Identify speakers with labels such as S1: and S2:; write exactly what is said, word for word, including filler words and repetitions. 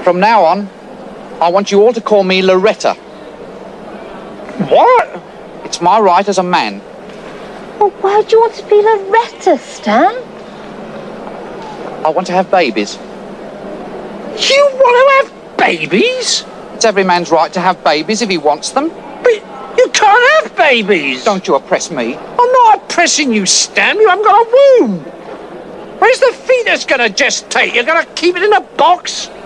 S1: From now on, I want you all to call me Loretta.
S2: What?
S1: It's my right as a man.
S3: Well, why do you want to be Loretta, Stan?
S1: I want to have babies.
S2: You want to have babies?
S1: It's every man's right to have babies if he wants them.
S2: But you can't have babies.
S1: Don't you oppress me.
S2: I'm not oppressing you, Stan. You haven't got a womb. Where's the fetus going to gestate? You're going to keep it in a box?